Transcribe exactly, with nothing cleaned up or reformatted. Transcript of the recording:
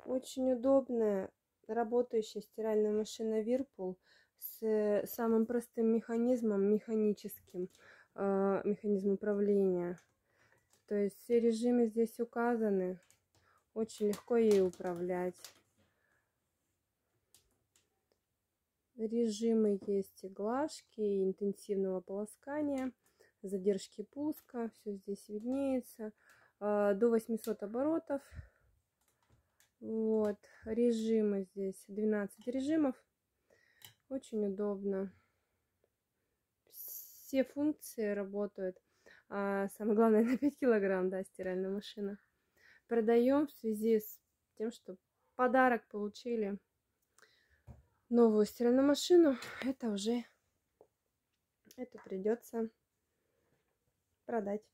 Очень удобная работающая стиральная машина Whirlpool с самым простым механизмом, механическим, э, механизм управления. То есть все режимы здесь указаны. Очень легко ей управлять. Режимы есть и глажки, и интенсивного полоскания, задержки пуска. Все здесь виднеется. До восьмисот оборотов. Вот. Режимы здесь. двенадцать режимов. Очень удобно. Все функции работают. А самое главное, на пять килограмм, да, стиральная машина. Продаем в связи с тем, что подарок получили новую стиральную машину. Это уже, это придется продать.